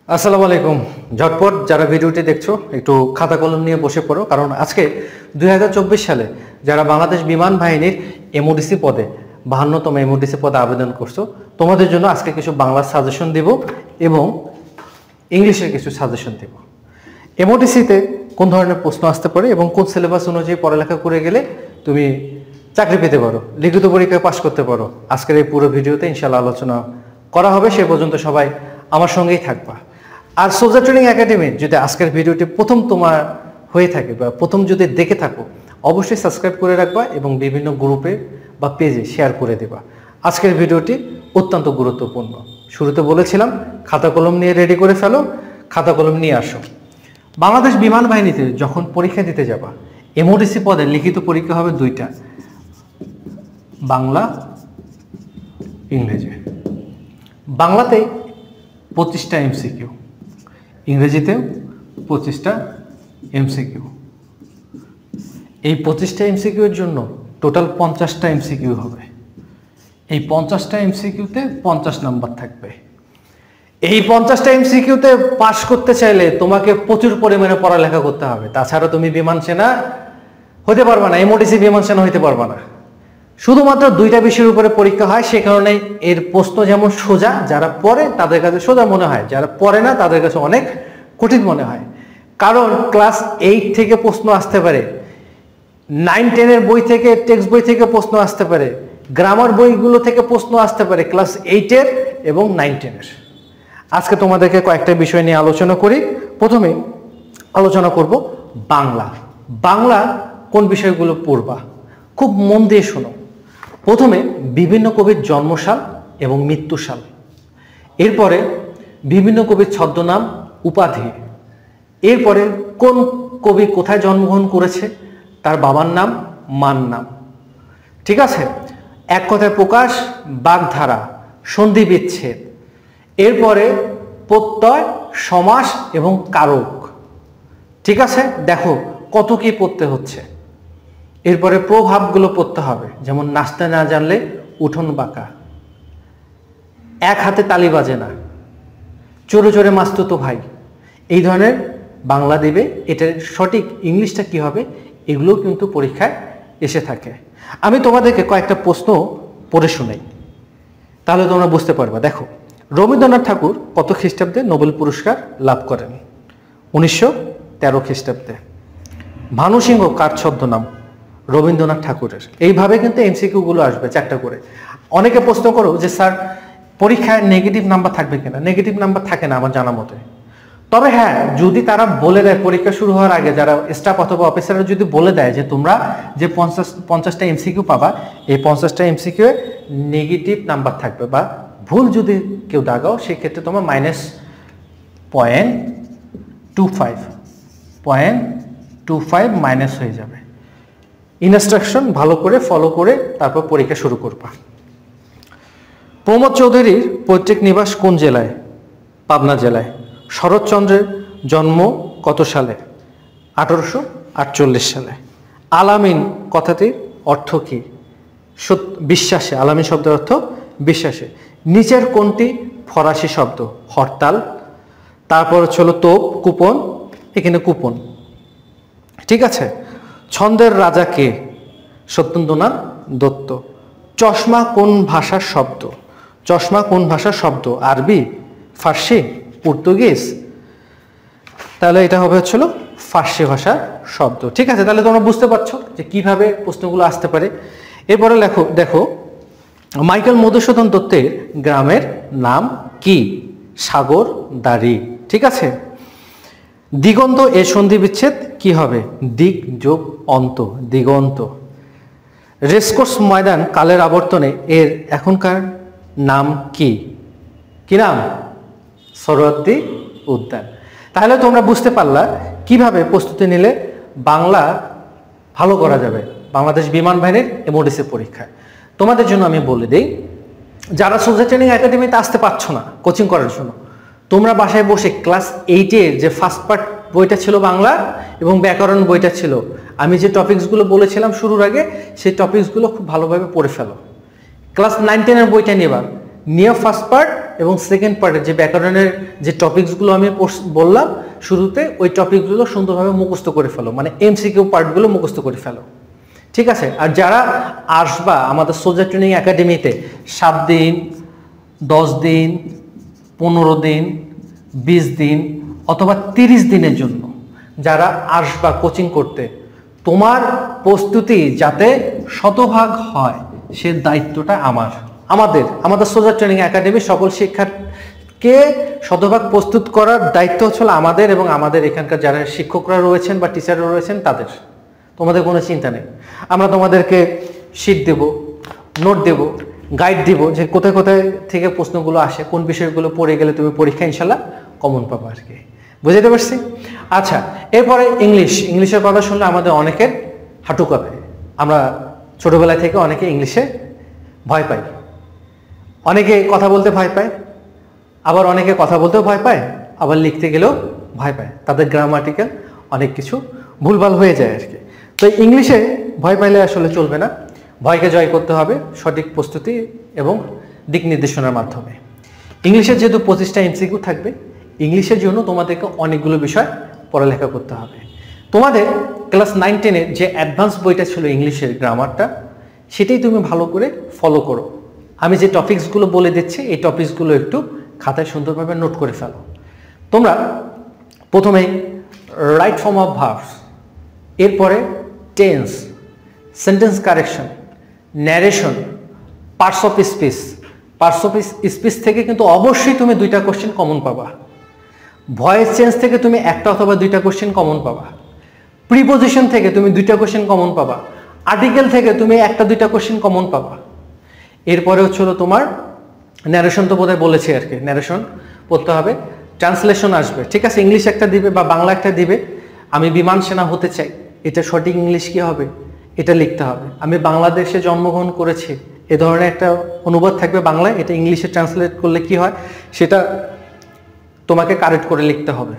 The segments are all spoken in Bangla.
আসসালামু আলাইকুম। ঝটপট যারা ভিডিওটি দেখছো একটু খাতা কলম নিয়ে বসে পড়ো, কারণ আজকে 2024 সালে যারা বাংলাদেশ বিমান বাহিনীর এমওডিসি পদে 52তম এমওডিসি পদে আবেদন করছো, তোমাদের জন্য আজকে কিছু বাংলা সাজেশন দেব এবং ইংলিশের কিছু সাজেশন দেব। এমওডিসিতে কোন ধরনের প্রশ্ন আসতে পারে এবং কোন সিলেবাস অনুযায়ী পড়ালেখা করে গেলে তুমি চাকরি পেতে পারো, লিখিত পরীক্ষায় পাশ করতে পারো, আজকের এই পুরো ভিডিওতে ইনশাআল্লাহ আলোচনা করা হবে। সে পর্যন্ত সবাই আমার সঙ্গেই থাকবা। আর সোলজার ট্রেনিং একাডেমি যদি আজকের ভিডিওটি প্রথম তোমার হয়ে থাকে বা প্রথম যদি দেখে থাকো, অবশ্যই সাবস্ক্রাইব করে রাখবা এবং বিভিন্ন গ্রুপে বা পেজে শেয়ার করে দেবা। আজকের ভিডিওটি অত্যন্ত গুরুত্বপূর্ণ। শুরুতে বলেছিলাম খাতা কলম নিয়ে রেডি করে ফেলো, খাতা কলম নিয়ে আসো। বাংলাদেশ বিমান বাহিনীতে যখন পরীক্ষা দিতে যাবা, এমওডিসি পদে লিখিত পরীক্ষা হবে দুইটা, বাংলা ইংরেজি। বাংলাতে 25টা এমসিকিউ, ইংরেজিতেও 25টা এমসিকিউ। এই 25টা এমসিকিউর জন্য টোটাল 50টা এমসিকিউ হবে। এই 50টা এমসিকিউতে 50 নাম্বার থাকবে। এই 50টা এমসিকিউতে পাস করতে চাইলে তোমাকে প্রচুর পরিমাণে পড়ালেখা করতে হবে, তাছাড়া তুমি বিমান সেনা হতে পারবা না, এমওডিসি বিমান সেনা হইতে পারবা না। শুধুমাত্র দুইটা বিষয়ের উপরে পরীক্ষা হয়, সে কারণে এর প্রশ্ন যেমন সোজা, যারা পড়ে তাদের কাছে সোজা মনে হয়, যারা পড়ে না তাদের কাছে অনেক কঠিন মনে হয়। কারণ ক্লাস 8 থেকে প্রশ্ন আসতে পারে, 9-10 বই থেকে, টেক্সট বই থেকে প্রশ্ন আসতে পারে, গ্রামার বইগুলো থেকে প্রশ্ন আসতে পারে ক্লাস 8 এবং 9-10। আজকে তোমাদেরকে কয়েকটা বিষয় নিয়ে আলোচনা করি। প্রথমে আলোচনা করব বাংলা। বাংলা কোন বিষয়গুলো পড়বা, খুব মন দিয়ে শোনো। প্রথমে বিভিন্ন কবির জন্মসাল এবং মৃত্যুসাল, এরপরে বিভিন্ন কবির ছদ্মনাম উপাধি, এরপরে কোন কবি কোথায় জন্মগ্রহণ করেছে, তার বাবার নাম, মার নাম। ঠিক আছে? এক কথায় প্রকাশ, বাগধারা, সন্ধি বিচ্ছেদ, এরপরে প্রত্যয়, সমাস এবং কারক। ঠিক আছে? দেখো কত কি পড়তে হচ্ছে। এরপরে প্রভাবগুলো পড়তে হবে, যেমন নাচতে না জানলে উঠোন বাঁকা, এক হাতে তালি বাজে না, চোরে চোরে মাস্তুতো ভাই। এই ধরনের বাংলা দেবে, এটার সঠিক ইংলিশটা কি হবে, এগুলো কিন্তু পরীক্ষায় এসে থাকে। আমি তোমাদেরকে কয়েকটা প্রশ্ন পড়ে শোনাই, তাহলে তোমরা বুঝতে পারবা। দেখো, রবীন্দ্রনাথ ঠাকুর কত খ্রিস্টাব্দে নোবেল পুরস্কার লাভ করেন? 1913 খ্রিস্টাব্দে। ভানু সিংহ কার ছদ্মনাম? রবীন্দ্রনাথ ঠাকুরের। এইভাবে কিন্তু এমসিকিউ গুলো আসবে 4টা করে। অনেকে প্রশ্ন করো যে স্যার পরীক্ষায় নেগেটিভ নাম্বার থাকবে কিনা? নেগেটিভ নাম্বার থাকে না আমার জানা মতে। তবে হ্যাঁ, যদি তারা বলে দেয় পরীক্ষা শুরু হওয়ার আগে, যারা স্টাফ অথবা অফিসাররা যদি বলে দেয় যে তোমরা যে 50টা এমসিকিউ পাবা, এই 50টা এমসিকিউ এ নেগেটিভ নাম্বার থাকবে, বা ভুল যদি কেউ দাগাও সেক্ষেত্রে তোমার -0.25 মাইনাস হয়ে যাবে। ইনস্ট্রাকশন ভালো করে ফলো করে তারপর পরীক্ষা শুরু করবা। প্রমোদ চৌধুরীর পৈতৃক নিবাস কোন জেলায়? পাবনা জেলায়। শরৎচন্দ্রের জন্ম কত সালে? 1848 সালে। আলামিন কথাটির অর্থ কি? বিশ্বাসে। আলামিন শব্দের অর্থ বিশ্বাসে। নিচের কোনটি ফরাসি শব্দ? হরতাল, তারপর হলো তোপ, কুপন, এখানে কুপন। ঠিক আছে? ছন্দের রাজা কে? সত্যেন্দ্রনাথ দত্ত। চশমা কোন ভাষার শব্দ? চশমা কোন ভাষার শব্দ? আরবি, ফার্সি, পর্তুগিজ? তাহলে এটা হবে হচ্ছিল ফার্সি ভাষার শব্দ। ঠিক আছে? তাহলে তোমরা বুঝতে পারছো যে কিভাবে প্রশ্নগুলো আসতে পারে। এরপরে দেখো মাইকেল মধুসূদন দত্তের গ্রামের নাম কি? সাগর দাড়ি। ঠিক আছে? দিগন্ত এর সন্ধি বিচ্ছেদ কি হবে? দিক যোগ অন্ত, দিগন্ত। রেসকোর্স ময়দান কালের আবর্তনে এর এখনকার নাম কি? কি নাম? সোহরাওয়ার্দী উদ্যান। তাহলে তোমরা বুঝতে পারলা কিভাবে প্রস্তুতি নিলে বাংলা ভালো করা যাবে বাংলাদেশ বিমান বাহিনীর এমওডিসি পরীক্ষায়। তোমাদের জন্য আমি বলে দিই, যারা সোলজার ট্রেনিং একাডেমিতে আসতে পারছো না কোচিং করার জন্য, তোমরা বাসায় বসে ক্লাস 8-এর যে ফার্স্ট পার্ট বইটা ছিল বাংলা এবং ব্যাকরণ বইটা ছিল, আমি যে টপিকসগুলো বলেছিলাম শুরুর আগে, সেই টপিকসগুলো খুব ভালোভাবে পড়ে ফেলো। ক্লাস 9-10-এর বইটা নিয়ে ফার্স্ট পার্ট এবং সেকেন্ড পার্টের যে ব্যাকরণের যে টপিকসগুলো আমি বললাম শুরুতে, ওই টপিকগুলো সুন্দরভাবে মুখস্থ করে ফেলো, মানে এমসিকিউ পার্টগুলো মুখস্থ করে ফেলো, ঠিক আছে? আর যারা আসবা আমাদের সোলজার ট্রেনিং একাডেমিতে 7 দিন, 10 দিন, 15 দিন, 20 দিন অথবা 30 দিনের জন্য যারা আসবা কোচিং করতে, তোমার প্রস্তুতি যাতে শতভাগ হয় সে দায়িত্বটা আমাদের সোলজার ট্রেনিং একাডেমির সকল শিক্ষার্থীকে শতভাগ প্রস্তুত করার দায়িত্ব হচ্ছে আমাদের, এবং আমাদের এখানকার যারা শিক্ষকরা রয়েছেন বা টিচাররা রয়েছেন তাদের। তোমাদের কোনো চিন্তা নেই, আমরা তোমাদেরকে শীট দেব, নোট দেব, গাইড দিব যে কোথায় কোথায় থেকে প্রশ্নগুলো আসে, কোন বিষয়গুলো পড়ে গেলে তুমি পরীক্ষা ইনশাল্লাহ কমন পাবো আর কি। বুঝতে পারছি? আচ্ছা, এরপরে ইংলিশের কথা শুনলে আমাদের অনেকের হাঁটু কাঁপে। আমরা ছোটবেলা থেকে অনেকে ইংলিশে ভয় পাই, অনেকে কথা বলতে ভয় পায়, আবার অনেকে কথা বলতেও ভয় পায়, আবার লিখতে গেলেও ভয় পায়, তাদের গ্রামাটিক্যাল অনেক কিছু ভুলভাল হয়ে যায় আর কি। তো ইংলিশে ভয় পাইলে আসলে চলবে না, ভয়কে জয় করতে হবে সঠিক প্রস্তুতি এবং দিক নির্দেশনার মাধ্যমে। ইংলিশের যেহেতু 25টা এমসিকিউ থাকবে, ইংলিশের জন্য তোমাদেরকে অনেকগুলো বিষয় পড়ালেখা করতে হবে। তোমাদের ক্লাস 9-10-এর যে অ্যাডভান্স বইটা ছিল ইংলিশের গ্রামারটা, সেটাই তুমি ভালো করে ফলো করো। আমি যে টপিকসগুলো বলে দিচ্ছি এই টপিকসগুলো একটু খাতায় সুন্দরভাবে নোট করে ফেলো। তোমরা প্রথমেই রাইট ফর্ম অফ ভার্বস, এরপরে tense, sentence correction, narration, parts of speech থেকে কিন্তু অবশ্যই তুমি 2টা কোশ্চেন কমন পাবা। ভয়েস চেঞ্জ থেকে তুমি 1টা অথবা 2টা কোশ্চেন কমন পাবা। প্রিপোজিশন থেকে তুমি 2টা কোশ্চেন কমন পাবা। আর্টিকেল থেকে তুমি 1টা-2টা কোশ্চেন কমন পাবা। এরপরে হচ্ছিল তোমার ন্যারেশন, তো বোধহয় বলেছি আর কি, ন্যারেশন পড়তে হবে। ট্রান্সলেশন আসবে, ঠিক আছে, ইংলিশ একটা দিবে বা বাংলা একটা দিবে। আমি বিমান সেনা হতে চাই, এটা সঠিক ইংলিশ কি হবে এটা লিখতে হবে। আমি বাংলাদেশে জন্মগ্রহণ করেছি, এ ধরনের একটা অনুবাদ থাকবে বাংলায়, এটা ইংলিশে ট্রান্সলেট করলে কি হয় সেটা তোমাকে কারেক্ট করে লিখতে হবে।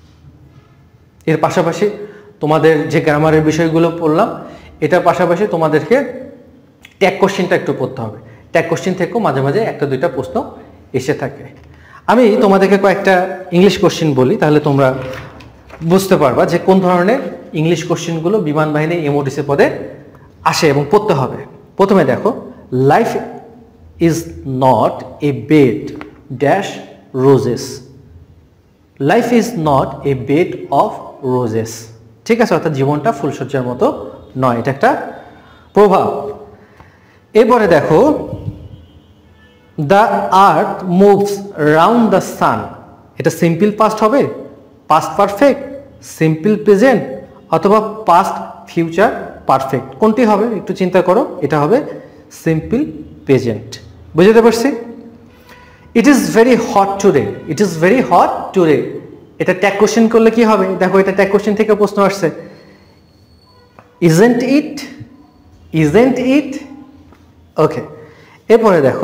এর পাশাপাশি তোমাদের যে গ্রামারের বিষয়গুলো পড়লাম, এটার পাশাপাশি তোমাদেরকে ট্যাগ কোশ্চেনটা একটু পড়তে হবে। ট্যাগ কোশ্চেন থেকেও মাঝে মাঝে 1টা-2টা প্রশ্ন এসে থাকে। আমি তোমাদেরকে কয়েকটা ইংলিশ কোশ্চেন বলি, তাহলে তোমরা বুঝতে পারবা যে কোন ধরনের ইংলিশ কোশ্চেনগুলো বিমান বাহিনী এমওডিসি পদে আসে এবং পড়তে হবে। প্রথমে দেখো, life is not a bed dash roses. Life is not a bed of roses, ঠিক আছে, অর্থাৎ জীবনটা ফুলসজ্জার মতো নয়, এটা একটা প্রভাব। এরপরে দেখো, the earth moves round the sun. এটা সিম্পল পাস্ট হবে, পাস্ট পারফেক্ট, সিম্পল প্রেজেন্ট অথবা পাস্ট ফিউচার পারফেক্ট, কোনটি হবে একটু চিন্তা করো। এটা হবে সিম্পল প্রেজেন্ট। বুঝতে পারছি? It is very hot today, it is very hot today, এটা ট্যাগ কোশ্চেন করলে কি হবে? দেখো, এটা ট্যাগ কোশ্চেন থেকে প্রশ্ন আসছে, isn't it, isn't it. Okay, এরপরে দেখো,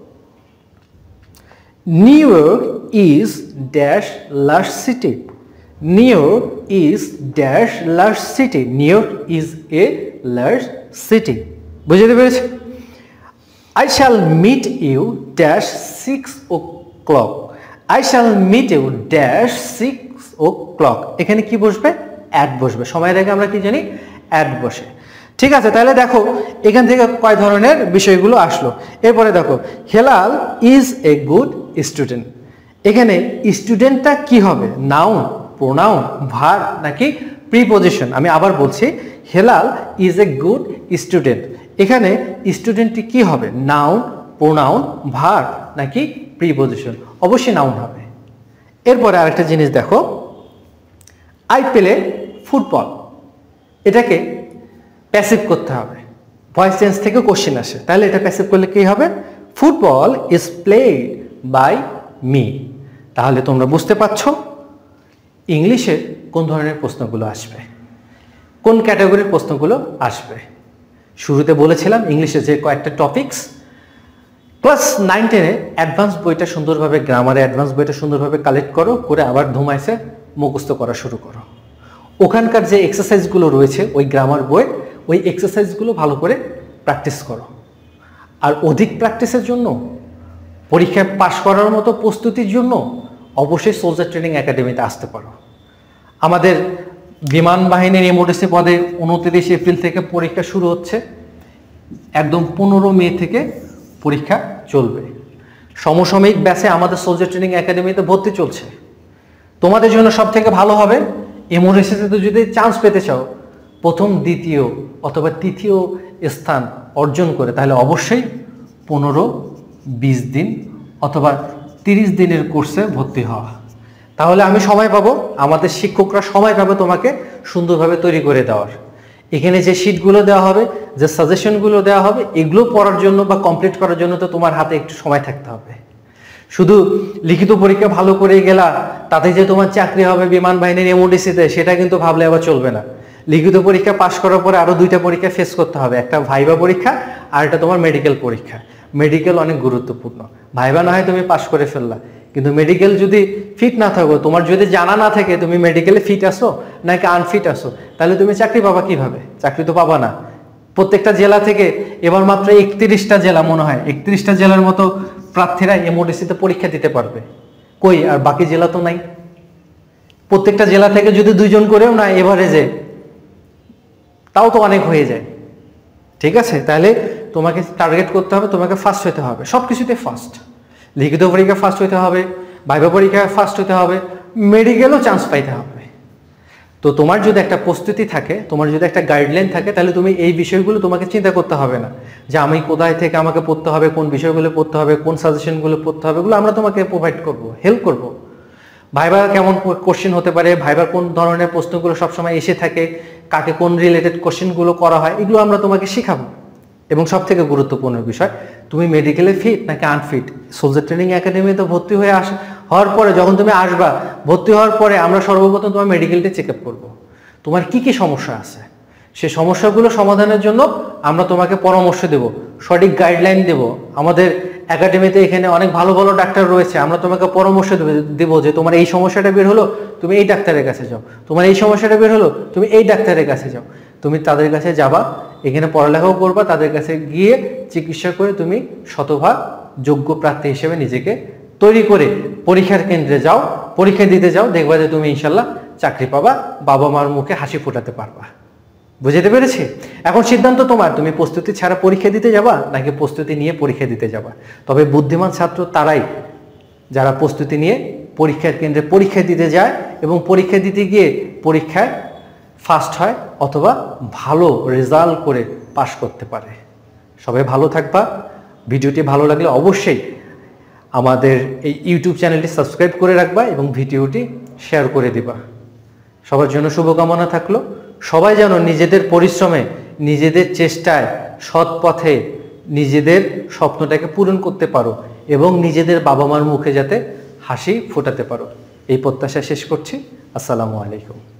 New York is dash large city. New York is dash large city, New York is a large city. বুঝতে পেরেছি? I shall meet you dash 6 o'clock. I shall meet you dash 6 o'clock. এখানে কি বসবে? অ্যাট বসবে। সময়ের আগে আমরা কি জানি? অ্যাট বসে। ঠিক আছে, তাহলে দেখো এখান থেকে কয় ধরনের বিষয়গুলো আসলো। এরপরে দেখো, Helal is a good student. এখানে স্টুডেন্টটা কি হবে? নাউন, প্রোনাউন, ভার্ব নাকি প্রিপোজিশন? আমি আবার বলছি, Helal is a good student. এখানে স্টুডেন্টটি কি হবে? নাউন, প্রোনাউন, ভার্ব নাকি প্রিপোজিশন? অবশ্যই নাউন হবে। এরপরে আরেকটা জিনিস দেখো, আই প্লে ফুটবল, এটাকে প্যাসিভ করতে হবে। ভয়েস চেঞ্জ থেকে কোশ্চেন আসে, তাহলে এটা প্যাসিভ করলে কি হবে? Football is played by me. তাহলে তোমরা বুঝতে পারছো ইংলিশে কোন ধরনের প্রশ্নগুলো আসবে, কোন ক্যাটাগরির প্রশ্নগুলো আসবে। শুরুতে বলেছিলাম ইংলিশের যে কয়েকটা টপিকস, ক্লাস 9-10-এ অ্যাডভান্স বইটা সুন্দরভাবে, গ্রামারে অ্যাডভান্স বইটা সুন্দরভাবে কালেক্ট করো, করে আবার ধুমাইছে মুখস্থ করা শুরু করো। ওখানকার যে এক্সারসাইজগুলো রয়েছে ওই গ্রামার বই, ওই এক্সারসাইজগুলো ভালো করে প্র্যাকটিস করো। আর অধিক প্র্যাকটিসের জন্য পরীক্ষায় পাশ করার মতো প্রস্তুতির জন্য অবশ্যই সোলজার ট্রেনিং একাডেমিতে আসতে পারো। আমাদের বিমান বাহিনীর এমওডিসি পদে 29 এপ্রিল থেকে পরীক্ষা শুরু হচ্ছে, একদম 15 মে থেকে পরীক্ষা চলবে। সমসাময়িক ব্যাচে আমাদের সোলজার ট্রেনিং একাডেমিতে ভর্তি চলছে। তোমাদের জন্য সব থেকে ভালো হবে এমওডিসিতে যদি চান্স পেতে চাও, প্রথম, দ্বিতীয় অথবা তৃতীয় স্থান অর্জন করে, তাহলে অবশ্যই 15-20 দিন অথবা 30 দিনের কোর্সে ভর্তি হওয়া। তাহলে আমি সময় পাবো, আমাদের শিক্ষকরা সময় পাবে তোমাকে সুন্দরভাবে তৈরি করে দেওয়ার। এখানে যে শিটগুলো দেওয়া হবে, যে সাজেশনগুলো দেওয়া হবে, এগুলো পড়ার জন্য বা কমপ্লিট করার জন্য তো তোমার হাতে একটু সময় থাকতে হবে। শুধু লিখিত পরীক্ষা ভালো করে গেলা তাতে যে তোমার চাকরি হবে বিমান বাহিনীর এমওডিসিতে, সেটা কিন্তু ভাবলে আবার চলবে না। লিখিত পরীক্ষা পাশ করার পরে আরও 2টা পরীক্ষা ফেস করতে হবে, একটা ভাইবা পরীক্ষা আর একটা তোমার মেডিকেল পরীক্ষা। মেডিকেল অনেক গুরুত্বপূর্ণ। ভাইবা না হয় তুমি পাশ করে ফেললা, কিন্তু মেডিকেল যদি ফিট না থাকো, তোমার যদি জানা না থাকে তুমি মেডিকেলে ফিট আসো নাকি আনফিট আসো, তাহলে তুমি চাকরি পাবা কিভাবে? চাকরি তো পাবা না। প্রত্যেকটা জেলা থেকে এবার মাত্র 31টা জেলা, মনে হয় 31টা জেলার মতো প্রার্থীরা এমওডিসিতে পরীক্ষা দিতে পারবে। কই, আর বাকি জেলা তো নাই। প্রত্যেকটা জেলা থেকে যদি 2 জন করেও না এভারেজে, তাও তো অনেক হয়ে যায়। ঠিক আছে, তাহলে তোমাকে টার্গেট করতে হবে, তোমাকে ফার্স্ট হতে হবে, সব কিছুতে ফার্স্ট। লিখিত পরীক্ষা ফার্স্ট হতে হবে, ভাইবা পরীক্ষা ফার্স্ট হতে হবে, মেডিকেলও চান্স পাইতে হবে। তো তোমার যদি একটা প্রস্তুতি থাকে, তোমার যদি একটা গাইডলাইন থাকে, তাহলে তুমি এই বিষয়গুলো তোমাকে চিন্তা করতে হবে না যে আমি কোথায় থেকে আমাকে পড়তে হবে, কোন বিষয়গুলো পড়তে হবে, কোন সাজেশনগুলো পড়তে হবে, এগুলো আমরা তোমাকে প্রোভাইড করব, হেল্প করব। ভাইবা কেমন কোশ্চেন হতে পারে, ভাইবার কোন ধরনের প্রশ্নগুলো সবসময় এসে থাকে, কাকে কোন রিলেটেড কোশ্চেনগুলো করা হয়, এগুলো আমরা তোমাকে শেখাবো। এবং সব থেকে গুরুত্বপূর্ণ বিষয়, তুমি মেডিকেলে ফিট নাকি আনফিট, সোলজার ট্রেনিং একাডেমিতে ভর্তি হওয়ার পরে, যখন তুমি আসবা, ভর্তি হওয়ার পরে আমরা সর্বপ্রথম তোমার মেডিকেলটা চেক আপ করবো, তোমার কি কি সমস্যা আছে। সেই সমস্যাগুলো সমাধানের জন্য আমরা তোমাকে পরামর্শ দেব, সঠিক গাইডলাইন দেব। আমাদের একাডেমিতে এখানে অনেক ভালো ভালো ডাক্তার রয়েছে, আমরা তোমাকে পরামর্শ দেবো যে তোমার এই সমস্যাটা বের হলো, তুমি এই ডাক্তারের কাছে যাও, তোমার এই সমস্যাটা বের হলো, তুমি এই ডাক্তারের কাছে যাও। তুমি তাদের কাছে যাবা, এখানে পড়ালেখাও করবা, তাদের কাছে গিয়ে চিকিৎসা করে তুমি শতভাগ যোগ্য প্রার্থী হিসেবে নিজেকে তৈরি করে পরীক্ষার কেন্দ্রে যাও, পরীক্ষা দিতে যাও, দেখবা যে তুমি ইনশাল্লাহ চাকরি পাবা, বাবা মার মুখে হাসি ফোটাতে পারবা। বুঝতে পেরেছি? এখন সিদ্ধান্ত তোমার, তুমি প্রস্তুতি ছাড়া পরীক্ষা দিতে যাবা নাকি প্রস্তুতি নিয়ে পরীক্ষা দিতে যাবা। তবে বুদ্ধিমান ছাত্র তারাই যারা প্রস্তুতি নিয়ে পরীক্ষার কেন্দ্রে পরীক্ষা দিতে যায় এবং পরীক্ষা দিতে গিয়ে পরীক্ষায় ফার্স্ট হয় অথবা ভালো রেজাল্ট করে পাশ করতে পারে। সবাই ভালো থাকবা। ভিডিওটি ভালো লাগলে অবশ্যই আমাদের এই ইউটিউব চ্যানেলটি সাবস্ক্রাইব করে রাখবা এবং ভিডিওটি শেয়ার করে দিবা। সবার জন্য শুভকামনা থাকলো। সবাই যেন নিজেদের পরিশ্রমে, নিজেদের চেষ্টায়, সৎ পথে নিজেদের স্বপ্নটাকে পূরণ করতে পারো এবং নিজেদের বাবা মার মুখে যাতে হাসি ফোটাতে পারো, এই প্রত্যাশা শেষ করছি। আসসালামু আলাইকুম।